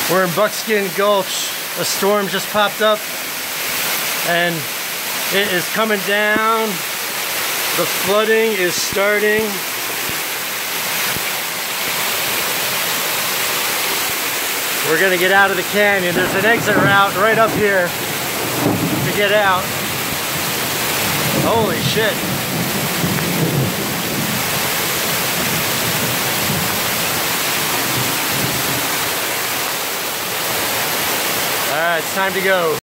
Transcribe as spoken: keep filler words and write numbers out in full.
We're in Buckskin Gulch. A storm just popped up and it is coming down. The flooding is starting. We're gonna get out of the canyon. There's an exit route right up here to get out. Holy shit. All right, it's time to go.